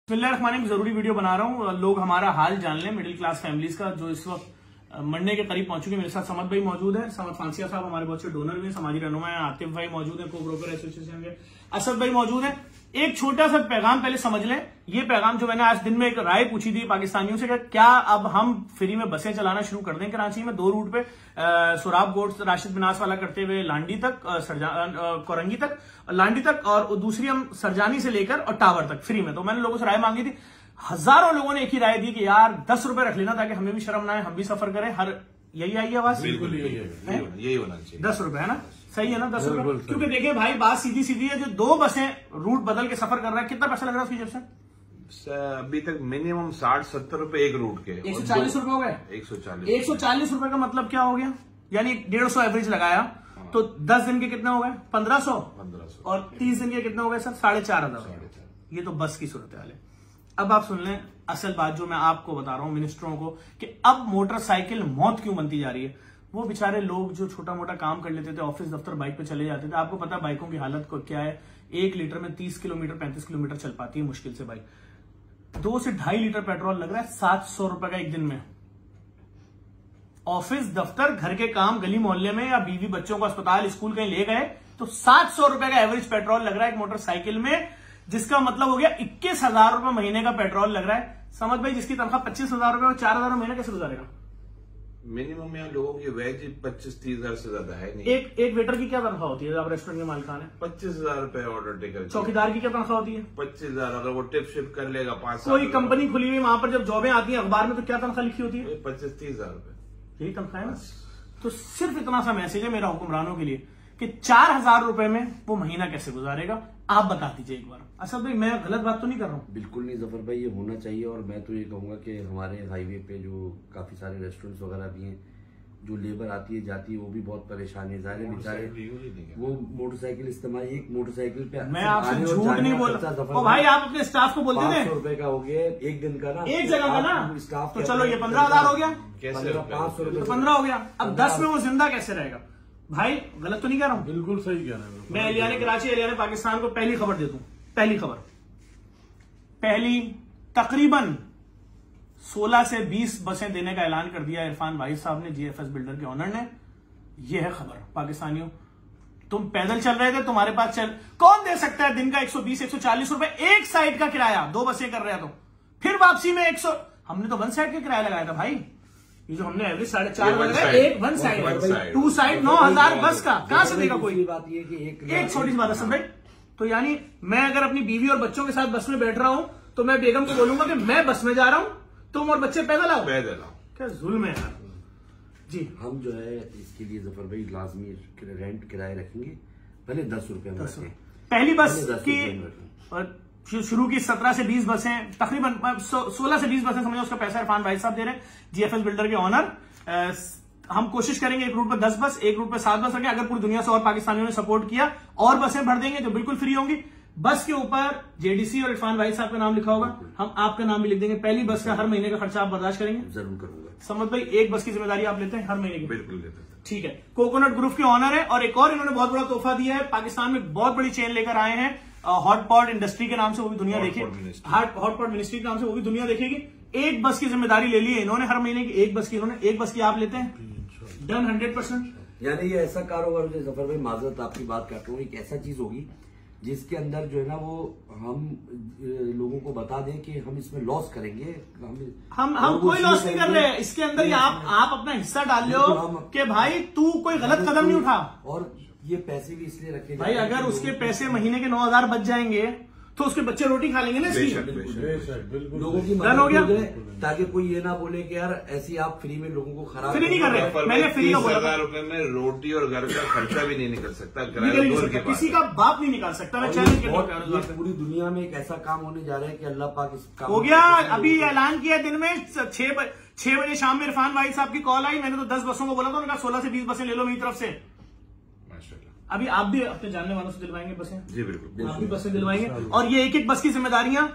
बिस्मिल्लाहिर्रहमानिर्रहीम जरूरी वीडियो बना रहा हूँ। लोग हमारा हाल जान लें, मिडिल क्लास फैमिलीज का जो इस वक्त मरने के करीब पहुंच चुके। मेरे साथ समद भाई मौजूद है, समद फांसिया साहब हमारे बहुत से डोनर भी हैं, समाजी रहनुमा है, आतिफ भाई मौजूद है, को ब्रोकर एसोसिएशन के असद भाई मौजूद है। एक छोटा सा पैगाम पहले समझ लें। ये पैगाम जो मैंने आज दिन में एक राय पूछी थी पाकिस्तानियों से कि क्या अब हम फ्री में बसें चलाना शुरू कर दें कराची में, दो रूट पे सुराब गोट राशिद बिनास वाला करते हुए लांडी तक, कोरंगी तक, लांडी तक, और दूसरी हम सरजानी से लेकर और टावर तक फ्री में। तो मैंने लोगों से राय मांगी थी, हजारों लोगों ने एक ही राय दी कि यार 10 रुपए रख लेना ताकि हमें भी शर्म ना आए, हम भी सफर करें। हर यही आई आवाज, बिल्कुल यही होना चाहिए। 10 रुपए है ना, सही है ना 10 रुपए। क्योंकि देखिए भाई बात सीधी सीधी है, जो दो बसें रूट बदल के सफर कर रहा है, कितना पैसा लग रहा है उसकी जेब से? अभी तक मिनिमम 60-70 रुपए एक रूट के। 140 रुपए हो गए। 140 रुपए का मतलब क्या हो गया, यानी 150 एवरेज लगाया तो 10 दिन के कितने हो गए? 1500। और 30 दिन के कितने हो गए सर? 4500। ये तो बस की सूरत हाल है। अब आप सुन लें असल बात जो मैं आपको बता रहा हूं मिनिस्टरों को, कि अब मोटरसाइकिल मौत क्यों बनती जा रही है। वो बेचारे लोग जो छोटा मोटा काम कर लेते थे, ऑफिस दफ्तर बाइक पे चले जाते थे। आपको पता है बाइकों की हालत को क्या है, 1 लीटर में 30 किलोमीटर 35 किलोमीटर चल पाती है मुश्किल से बाइक। 2 से 2.5 लीटर पेट्रोल लग रहा है 700 रुपए का एक दिन में। ऑफिस दफ्तर घर के काम गली मोहल्ले में, या बीवी बच्चों को अस्पताल स्कूल कहीं ले गए तो 700 रुपए का एवरेज पेट्रोल लग रहा है एक मोटरसाइकिल में, जिसका मतलब हो गया 21,000 रुपए महीने का पेट्रोल लग रहा है। समझ भाई जिसकी तनख्वाह 25,000 रुपए और 4,000 महीना कैसे गुजारेगा? मिनिमम यहाँ लोगों की वेज 25-30 हजार से ज्यादा है नहीं। एक वेटर की क्या तनख्वाह होती है? आप रेस्टोरेंट के मालिकान है, 25,000 रुपए ऑर्डर टेकर। चौकीदार की क्या तनख्वाह होती है? 25,000। अगर वो टिप शिप कर लेगा 5 कोई कंपनी खुली हुई वहां पर जब जॉबें आती है अखबार में तो क्या तनख्वाह लिखी होती है? 25-30 हजार रुपए। यही तनख्वाह है ना। तो सिर्फ इतना सा मैसेज है मेरा हुक्मरानों के लिए कि 4,000 रुपए में वो महीना कैसे गुजारेगा, आप बता दीजिए एक बार। असद भाई मैं गलत बात तो नहीं कर रहा हूँ? बिल्कुल नहीं जफर भाई, ये होना चाहिए। और मैं तो ये कहूंगा कि हमारे हाईवे पे जो काफी सारे रेस्टोरेंट्स वगैरह भी हैं, जो लेबर आती है जाती है वो भी बहुत परेशान है। ज़ाहिर है बेचारे वो मोटरसाइकिल इस्तेमाल, एक मोटरसाइकिल पे मैं आपसे झूठ नहीं बोल रहा भाई, आप अपने स्टाफ को बोलते थे 500 रुपए का हो गया एक दिन का ना, एक जगह का ना स्टाफ। तो चलो ये 15,000 हो गया, 500 रुपए 15 हो गया। अब 10 में वो जिंदा कैसे रहेगा? भाई गलत तो नहीं कह रहा हूँ? बिल्कुल सही कह रहे हैं। मैं एलियाने कराची, एलियाने पाकिस्तान को पहली खबर दे दूं। पहली खबर, पहली तकरीबन 16 से 20 बसें देने का ऐलान कर दिया इरफान वाहिद साहब ने, जीएफएस बिल्डर के ऑनर ने। यह है खबर। पाकिस्तानियों तुम पैदल चल रहे थे, तुम्हारे पास चल, कौन दे सकता है दिन का 120-140 रुपए एक साइड का किराया? 2 बसें कर रहे हो तो फिर वापसी में 100। हमने तो 1 साइड का किराया लगाया था भाई। ये जो हमने एवरेज 4.5 लग रहा है, एक 1 साइड 2 साइड 9,000 बस का कहां से देगा कोई? बात ये कि एक छोटी सी बात है भाई, तो यानी मैं अगर अपनी बीवी और बच्चों के साथ बस में बैठ रहा हूं तो मैं बेगम को बोलूंगा कि मैं बस में जा रहा हूं, तुम और बच्चे पैदल आओ। क्या जुल्म है यार जी। हम जो है इसके लिए जफर भाई लाजमी रेंट किराए रखेंगे, भले 10 रुपए में रखें। पहली बस की शुरू की 17 से 20 बसें, तकरीबन 16 से 20 बसें समझो, उसका पैसा इरफान भाई साहब दे रहे हैं, जीएफएस बिल्डर के ऑनर। हम कोशिश करेंगे एक रूट पर 10 बस, एक रूट पर 7 बस रखें। अगर पूरी दुनिया से और पाकिस्तानियों ने सपोर्ट किया और बसें भर देंगे तो बिल्कुल फ्री होंगी। बस के ऊपर जेडीसी और इरफान भाई साहब का नाम लिखा होगा, हम आपका नाम भी लिख देंगे। पहली बस का हर महीने का खर्चा आप बर्दाश्त करेंगे? जरूर करूंगा। समझ भाई एक बस की जिम्मेदारी आप लेते हैं हर महीने की? बिल्कुल लेते हैं। ठीक है। कोकोनट ग्रुप के ऑनर है, और एक और इन्होंने बहुत बड़ा तोहफा दिया है। पाकिस्तान में बहुत बड़ी चेन लेकर आए हैं, हॉटपॉट इंडस्ट्री के नाम से, वो भी दुनिया देखेगी। हॉटपॉट मिनिस्ट्री के नाम से वो भी दुनिया देखेगी। एक बस की जिम्मेदारी ले ली है इन्होंने हर महीने की, एक बस की इन्होंने, एक बस की आप लेते हैं? डन 100%। यानी ये ऐसा कारोबार जो जफर भाई, माजरत आपकी बात करता हूँ, एक ऐसा चीज होगी जिसके अंदर जो है ना वो हम लोगों को बता दें कि हम इसमें लॉस करेंगे। हम कोई लॉस नहीं कर रहे हैं इसके अंदर। आप अपना हिस्सा डाल लो कि भाई तू कोई गलत कदम नहीं उठा। और ये पैसे भी इसलिए रखे भाई अगर उसके पैसे महीने के 9,000 बच जाएंगे तो उसके बच्चे रोटी खा लेंगे ना इसकी। लोगों की डन हो गया, ताकि कोई ये ना बोले कि यार ऐसी आप फ्री में लोगों को खराब फ्री नहीं कर रहे। मैंने फ्री का बोला 30,000 रुपए में रोटी और घर का खर्चा भी नहीं निकल सकता, किसी का बाप नहीं निकाल सकता। मैं चैलेंज करता पूरी दुनिया में एक ऐसा काम होने जा रहा है कि अल्लाह पाक इस काम हो गया। अभी ऐलान किया दिन में 6 बजे शाम में इरफान भाई साहब की कॉल आई। मैंने तो 10 बसों को बोला था, उन्होंने कहा 16 से 20 बसें ले लो मेरी तरफ से। अभी आप भी अपने जानने वालों से दिलवाएंगे बसें? जी बिल्कुल, आप भी बसें दिलवाएंगे। और ये एक एक बस की जिम्मेदारियां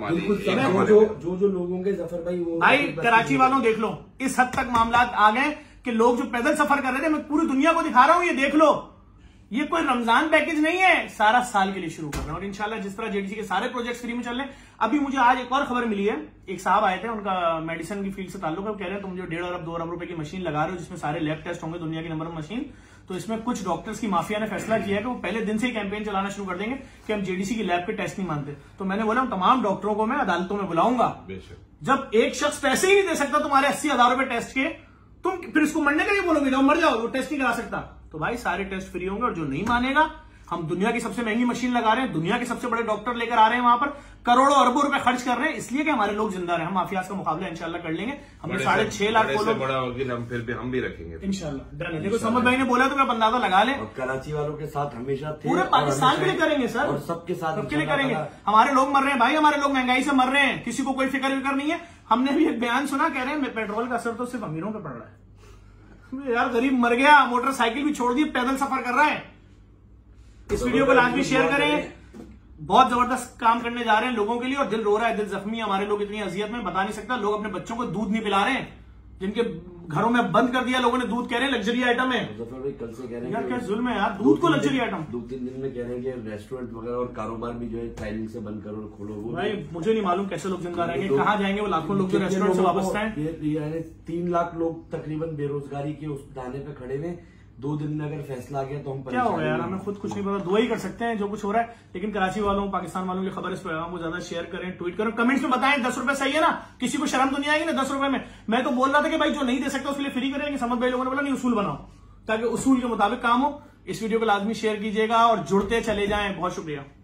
जो लोगों के जफर भाई वो भाई कराची वालों देख लो, इस हद तक मामला आ गए कि लोग जो पैदल सफर कर रहे थे, मैं पूरी दुनिया को दिखा रहा हूं, ये देख लो ये कोई रमजान पैकेज नहीं है, सारा साल के लिए शुरू कर रहे हैं। और इंशाल्लाह जिस तरह जेडीसी के सारे प्रोजेक्ट्स फ्री में चल रहे हैं। अभी मुझे आज एक और खबर मिली है, एक साहब आए थे, उनका मेडिसिन की फील्ड से ताल्लुक है, वो कह रहे हैं तुम जो 1.5 अरब 2 अरब रुपए की मशीन लगा रहे हो जिसमें सारे लैब टेस्ट होंगे, दुनिया की नंबर मशीन, तो इसमें कुछ डॉक्टर्स की माफिया ने फैसला किया है कि वो पहले दिन से ही कैंपेन चलाना शुरू कर देंगे कि हम जेडीसी की लैब के टेस्ट नहीं मानते। तो मैंने बोला तमाम डॉक्टरों को मैं अदालतों में बुलाऊंगा। जब एक शख्स पैसे ही नहीं दे सकता तुम्हारे 80,000 रुपए टेस्ट के, तुम फिर इसको मरने के लिए बोलोगे जाओ मर जाओ, वो टेस्ट नहीं करा सकता। तो भाई सारे टेस्ट फ्री होंगे, और जो नहीं मानेगा, हम दुनिया की सबसे महंगी मशीन लगा रहे हैं, दुनिया के सबसे बड़े डॉक्टर लेकर आ रहे हैं, वहां पर करोड़ों अरबों रुपए खर्च कर रहे हैं, इसलिए कि हमारे लोग जिंदा रहे। हम माफियाज का मुकाबला इंशाल्लाह कर लेंगे। हमने 6.5 लाख बड़ा वकील हम फिर भी हम भी रखेंगे इंशाल्लाह। डन है। देखो समद भाई ने बोला तो मैं अंदाजा लगा लें, कराची वालों के साथ हमेशा थे, पूरे पाकिस्तान के लिए करेंगे सर, और सबके साथ सबके लिए करेंगे। हमारे लोग मर रहे हैं भाई, हमारे लोग महंगाई से मर रहे हैं, किसी को कोई फिक्र नहीं है। हमने भी एक बयान सुना, कह रहे हैं पेट्रोल का असर तो सिर्फ अमीरों पे पड़ रहा है। यार गरीब मर गया, मोटरसाइकिल भी छोड़ दी, पैदल सफर कर रहा है। इस वीडियो को लाजमी शेयर करें। बहुत जबरदस्त काम करने जा रहे हैं लोगों के लिए, और दिल रो रहा है, दिल जख्मी है। हमारे लोग इतनी अजियत में बता नहीं सकता। लोग अपने बच्चों को दूध नहीं पिला रहे हैं, जिनके घरों में बंद कर दिया लोगों ने दूध, कह रहे हैं लग्जरी आइटम है। कल से कह रहे हैं यार क्या जुल्म है यार, दूध को लग्जरी आइटम। 2-3 दिन में कह रहे हैं कि रेस्टोरेंट वगैरह और कारोबार भी जो है टाइमिंग से बंद करो, खोलो। भाई मुझे नहीं मालूम कैसे लोग जिंदा रहेंगे, कहाँ जाएंगे वो लाखों लोग जो रेस्टोरेंट से वापस आए। 3 लाख लोग तकरीबन बेरोजगारी के उस दाने पे खड़े हुए। 2 दिन में अगर फैसला आ गया तो हम क्या हो गया यार, हमें खुद कुछ नहीं पता, दुआ ही कर सकते हैं जो कुछ हो रहा है। लेकिन कराची वालों, पाकिस्तान वालों की खबर इस प्रोग्राम को ज्यादा शेयर करें, ट्वीट करें, कमेंट्स में बताएं 10 रुपए सही है ना, किसी को शर्म तो नहीं आएगी ना 10 रुपए में। मैं तो बोल रहा था कि भाई जो नहीं दे सकता उसके लिए फ्री करें, लेकिन समझ भाई लोगों ने बोला नहीं उसूल बनाओ, ताकि उसूल के मुताबिक काम हो। इस वीडियो को लाजमी शेयर कीजिएगा और जुड़ते चले जाएं। बहुत शुक्रिया।